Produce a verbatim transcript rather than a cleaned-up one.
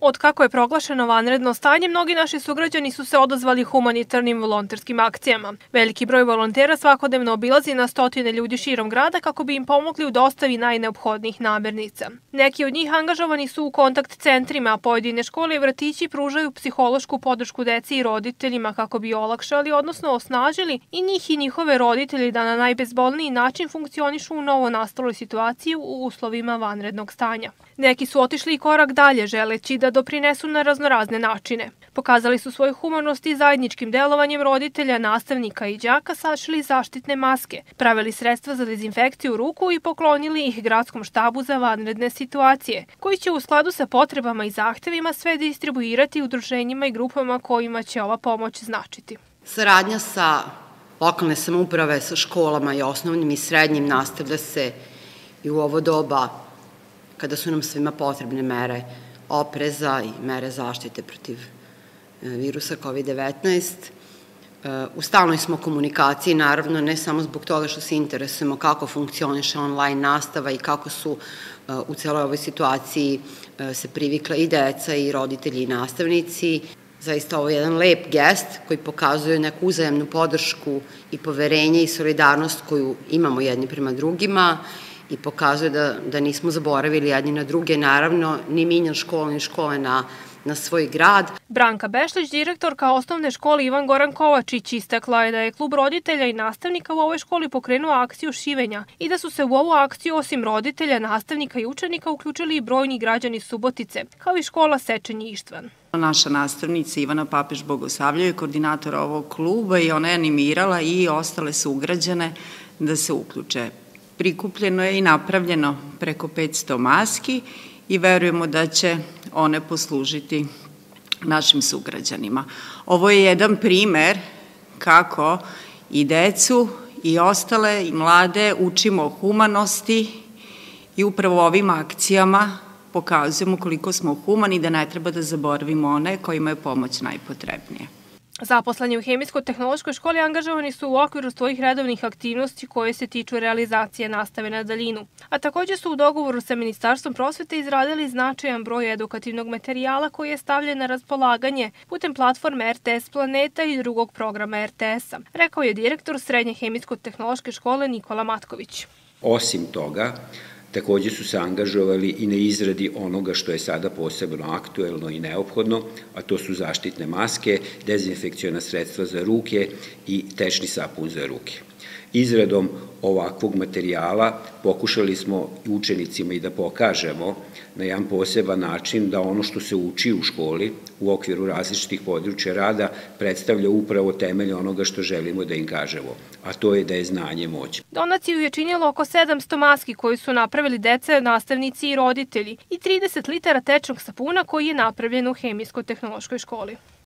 Od kako je proglašeno vanredno stanje, mnogi naši sugrađani su se odazvali humanitarnim volonterskim akcijama. Veliki broj volontera svakodnevno obilazi na stotine ljudi širom grada kako bi im pomogli u dostavi najneophodnijih namirnica. Neki od njih angažovani su u kontakt centrima, a pojedine škole i vrtići pružaju psihološku podršku deci i roditeljima kako bi olakšali, odnosno osnažili i njih i njihove roditelji da na najbezbolniji način funkcionišu u novo nastaloj situaciji u uslovima vanrednog stanja. Neki su otišli i korak dalje, želeći da doprinesu na raznorazne načine. Pokazali su svoju humanost i zajedničkim delovanjem roditelja, nastavnika i đaka sašili zaštitne maske, pravili sredstva za dezinfekciju ruku i poklonili ih gradskom štabu za vanredne situacije, koji će u skladu sa potrebama i zahtevima sve distribuirati udruženjima i grupama kojima će ova pomoć značiti. Saradnja sa lokalne samouprave, sa školama i osnovnim i srednjim nastavlja se i u ovo doba kada su nam svima potrebne mere opreza i mere zaštite protiv virusa kovid devetnaest. U stalnoj smo komunikaciji, naravno, ne samo zbog toga što se interesujemo kako funkcioniše online nastava i kako su u celoj ovoj situaciji se privikla i deca i roditelji i nastavnici. Zaista ovo je jedan lep gest koji pokazuje neku uzajemnu podršku i poverenje i solidarnost koju imamo jedni prema drugima i pokazuje da, da nismo zaboravili jedni na druge, naravno, ni minjan škola, ni škole na, na svoj grad. Branka Bešlić, direktorka osnovne škole Ivan Goran Kovačić, istakla je da je klub roditelja i nastavnika u ovoj školi pokrenuo akciju šivenja i da su se u ovu akciju osim roditelja, nastavnika i učenika uključili i brojni građani Subotice, kao i škola Sečenje Ištvan. Naša nastavnica Ivana Papeš-Bogosavljev je koordinator ovog kluba i ona je animirala i ostale sugrađane da se uključe. Prikupljeno je i napravljeno preko petsto maski i verujemo da će one poslužiti našim sugrađanima. Ovo je jedan primer kako i decu i ostale i mlade učimo o humanosti i upravo ovim akcijama pokazujemo koliko smo humani, da ne treba da zaboravimo one kojima je pomoć najpotrebnija. Zaposleni u Hemijsko-tehnološkoj školi angažovani su u okviru svojih redovnih aktivnosti koje se tiču realizacije nastave na daljinu. A takođe su u dogovoru sa Ministarstvom prosvete izradili značajan broj edukativnog materijala koji je stavljen na raspolaganje putem platforme R T S Planeta i drugog programa R T S-a, rekao je direktor Srednje Hemijsko-tehnološke škole Nikola Matković. Osim toga, takođe su se angažovali i na izradi onoga što je sada posebno aktuelno i neophodno, a to su zaštitne maske, dezinfekciona sredstva za ruke i tečni sapun za ruke. Izradom ovakvog materijala pokušali smo učenicima i da pokažemo na jedan poseban način da ono što se uči u školi u okviru različitih područja rada predstavlja upravo temelj onoga što želimo da im kažemo, a to je da je znanje moć. Donaciju je činilo oko sedamsto maski koju su napravili deca, nastavnici i roditelji i trideset litara tečnog sapuna koji je napravljen u Hemijsko-tehnološkoj školi.